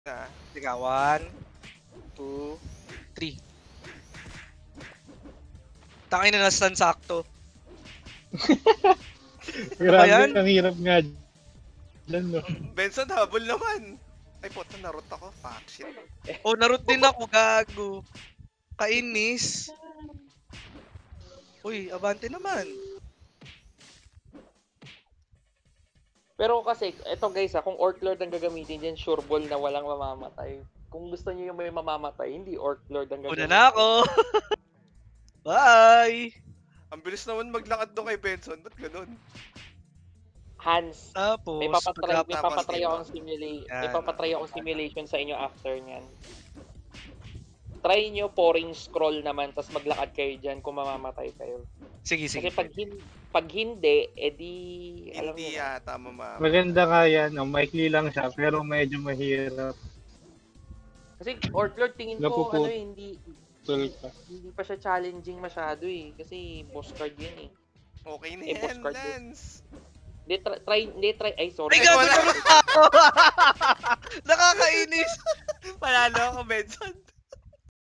Teka, 1, 2, 3. Tangin na nastan sakto. Grabe, ang hirap nga dyan, no? Benson, habol naman. Ay, puto, narot ako. Fuck, shit. Oh, narot din ako, gago. Kainis. Uy, abante naman. Pero kasi, eto guys kung Orc Lord ang gagamitin dyan, sure ball na walang mamamatay. Kung gusto niyo yung may mamamatay, hindi Orc Lord ang gagamitin. Una na ako. Bye! Ang bilis naman maglakad doon kay Benson. Ba't ganun? Hans, Tapos, may papatry akong simulation sa inyo after nyan. Try nyo pouring scroll naman, tapos maglakad kayo dyan kung mamamatay kayo. Sige. Kasi pag hindi, edi... alam Hindi mo yata mamamatay. Maganda nga yan, maikli lang siya, pero medyo mahirap. Kasi Orc Lord tingin ko, hindi pa siya challenging masyado eh. Kasi boss card yun eh. Okay na boss yan, card Lance. Try, ay sorry. Ay, gago naman ako! Nakakainis! Panalo ako, Benson.